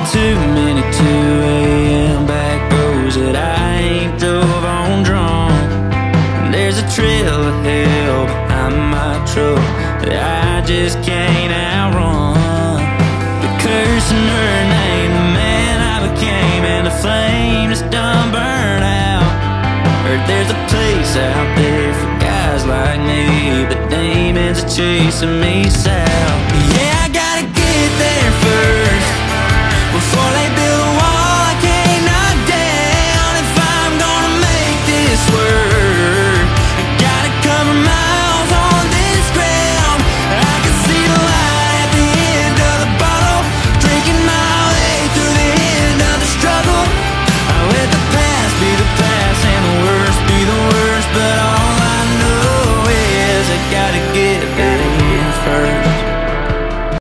too many 2 a.m. back roads that I ain't drove on drunk. There's a trail of hell behind my truck that I just can't outrun. The curse in her name, the man I became, and the flame that's done burn out. Heard there's a place out there for guys like me, but demons are chasing me south.